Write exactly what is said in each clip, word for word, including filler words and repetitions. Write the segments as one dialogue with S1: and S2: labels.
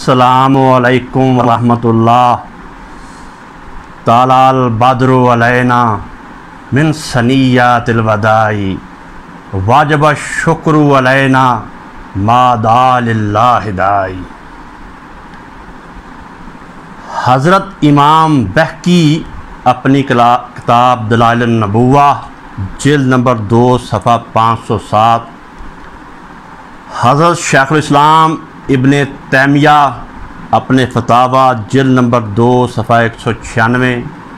S1: अस्सलामु अलैकुम वरहमतुल्लाह तालाल बद्रु अलैना मिन सनियातिल वदाई वाजब शुक्र अलैना मादालिल्लाहि दाई। हज़रत इमाम बहकी अपनी किताब दलाइल नबुव्वा जिल्द नंबर दो सफ़ा पाँच सौ सात, हज़रत शेखुल इस्लाम इब्ने तैमिया अपने फतावा जिल्द नंबर दो सफ़ा एक सौ छियानवे,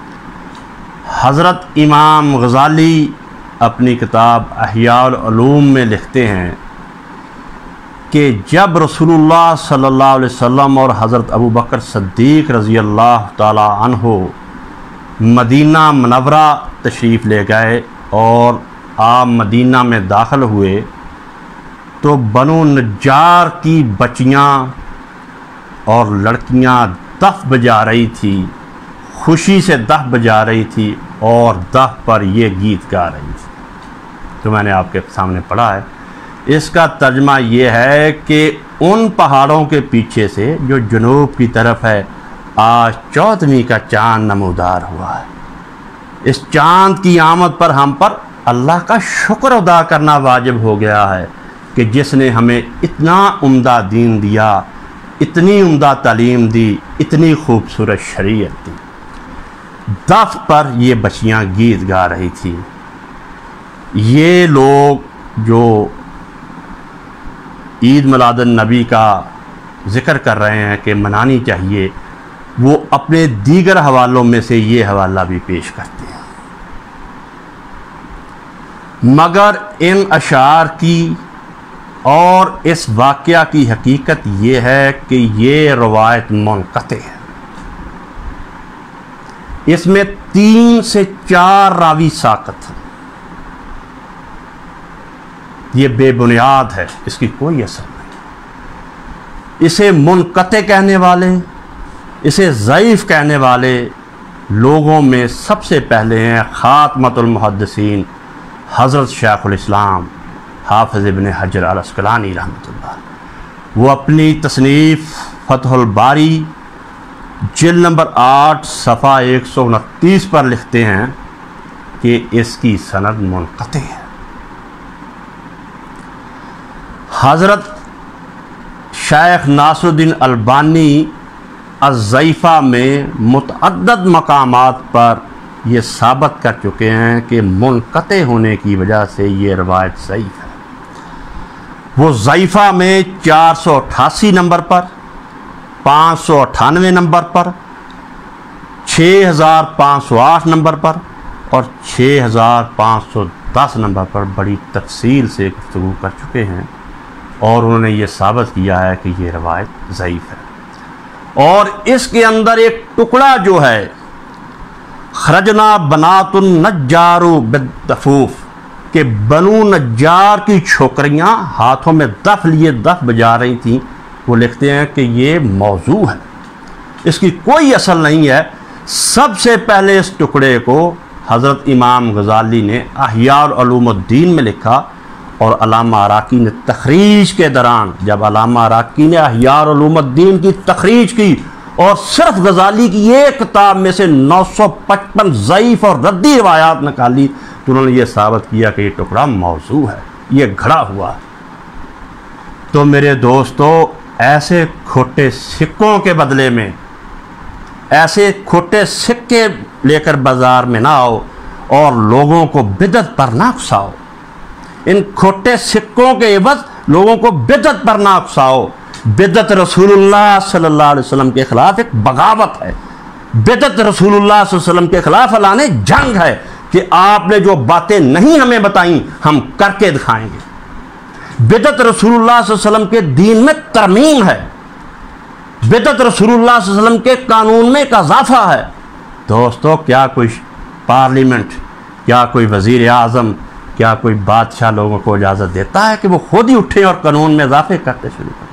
S1: हज़रत इमाम गज़ाली अपनी किताब अहयाउल उलूम में लिखते हैं कि जब रसूलुल्लाह सल्लल्लाहु अलैहि वसल्लम और हज़रत अबू बकर सिद्दीक़ रज़ी अल्लाह ताला अन्हो मदीना मुनव्वरा तशरीफ़ ले गए और आप मदीना में दाखिल हुए तो बनु नज्जार की बच्चियाँ और लड़कियाँ दफ बजा रही थी, खुशी से दफ बजा रही थी और दफ पर ये गीत गा रही थी। तो मैंने आपके सामने पढ़ा है। इसका तर्जमा ये है कि उन पहाड़ों के पीछे से जो जनूब की तरफ है आज चौदहवीं का चाँद नमूदार हुआ है। इस चाँद की आमद पर हम पर अल्लाह का शुक्र अदा करना वाजिब हो गया है कि जिसने हमें इतना उम्दा दीन दिया, इतनी उम्दा तालीम दी, इतनी खूबसूरत शरीयत दी। दफ पर ये बच्चियाँ गीत गा रही थी। ये लोग जो ईद मिलादुन नबी का ज़िक्र कर रहे हैं कि मनानी चाहिए, वो अपने दीगर हवालों में से ये हवाला भी पेश करते हैं, मगर इन अशार की और इस वाक़या की हकीकत ये है कि ये रवायत मुनक़ते है। इसमें तीन से चार रावी साक़त हैं। ये बेबुनियाद है, इसकी कोई असर नहीं। इसे मुनक़ते कहने वाले, इसे ज़ईफ़ कहने वाले लोगों में सबसे पहले हैं ख़ातमतुल मुहद्दिसीन हज़रत शेखुल इस्लाम हाफ़िज़ इब्ने हजर अल अस्क़लानी रहमतुल्लाह। वो अपनी तसनीफ़ फ़तहुल बारी जिल्द नंबर आठ सफ़ा एक सौ उनतीस पर लिखते हैं कि इसकी सनद मुनक़ते है। हज़रत शेख नासरुद्दीन अलबानी अज़-ज़ईफ़ा में मुतअद्दद मकामात पर ये साबित कर चुके हैं कि मुनक़ते होने की वजह से ये रवायत ज़ईफ़ है। वो ज़ईफ़ा में चार सौ अट्ठासी नंबर पर, पाँच सौ अट्ठानवे नंबर पर, छः हज़ार पाँच सौ आठ नंबर पर और छः हज़ार पाँच सौ दस नंबर पर बड़ी तफसील से गुफ्तगू कर चुके हैं और उन्होंने ये साबित किया है कि ये रवायत ज़ईफ़ है। और इसके अंदर एक टुकड़ा जो है खरजना बनातुन नज्जारू बिद्दफूफ के बनु नज्जार की छोकरियाँ हाथों में दफ लिए दफ बजा रही थीं, वो लिखते हैं कि ये मौजू है, इसकी कोई असल नहीं है। सबसे पहले इस टुकड़े को हज़रत इमाम गज़ाली ने अहयाउल उलूमुद्दीन में लिखा और अल्लामा अराकी ने तखरीज के दौरान, जब अल्लामा अराकी ने अहयाउल उलूमुद्दीन की तखरीज की और सिर्फ गज़ाली की एक किताब में से नौ सौ पचपन ज़ईफ़ और रद्दी रिवायात निकाली, तो उन्होंने ये साबित किया कि ये टुकड़ा मौजू है, ये घड़ा हुआ है। तो मेरे दोस्तों, ऐसे खोटे सिक्कों के बदले में ऐसे खोटे सिक्के लेकर बाज़ार में ना आओ और लोगों को बिदअत पर ना उकसाओ। इन खोटे सिक्कों के एवज़ लोगों को बिदअत पर ना उकसाओ। बिदअत रसूलुल्लाह सल्लल्लाहु अलैहि वसल्लम के ख़िलाफ़ एक बगावत है। बिदअत रसूलुल्लाह सल्लल्लाहु अलैहि वसल्लम के ख़िलाफ़ अलाने जंग है कि आपने जो बातें नहीं हमें बताई हम करके दिखाएंगे। बिदअत रसूलुल्लाह सल्लल्लाहु अलैहि वसल्लम के दीन में तरमीम है। बिदअत रसूलुल्लाह सल्लल्लाहु अलैहि वसल्लम के कानून में एक इज़ाफ़ा है। दोस्तों, क्या कोई पार्लियामेंट, क्या कोई वज़ीर आज़म, क्या कोई बादशाह लोगों को इजाज़त देता है कि वो खुद ही उठे और कानून में इजाफे करते शुरू करें?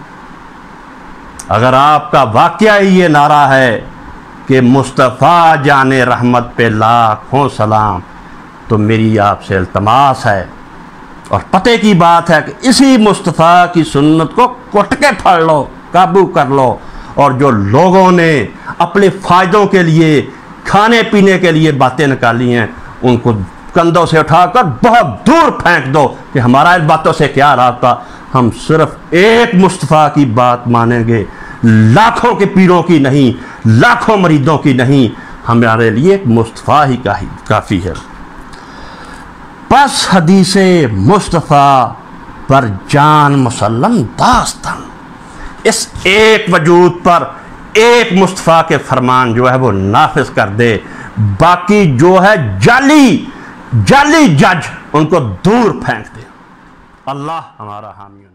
S1: अगर आपका वाक़या ही ये नारा है कि मुस्तफ़ा जाने रहमत पे लाखों सलाम, तो मेरी आपसे इल्तमास है और पते की बात है कि इसी मुस्तफ़ा की सुन्नत को कुट के फाड़ लो, काबू कर लो और जो लोगों ने अपने फ़ायदों के लिए खाने पीने के लिए बातें निकाली हैं उनको कंधों से उठाकर बहुत दूर फेंक दो कि हमारा इन बातों से क्या रास्ता। हम सिर्फ एक मुस्तफ़ा की बात मानेंगे, लाखों के पीरों की नहीं, लाखों मरीदों की नहीं। हमारे लिए एक मुस्तफ़ा ही का ही काफ़ी है। बस हदीसे मुस्तफ़ा पर जान मुसल्लम दास्तान, इस एक वजूद पर एक मुस्तफ़ा के फरमान जो है वो नाफिज कर दे, बाकी जो है जाली जाली जज उनको दूर फेंक दे। अल्लाह हमारा हामी।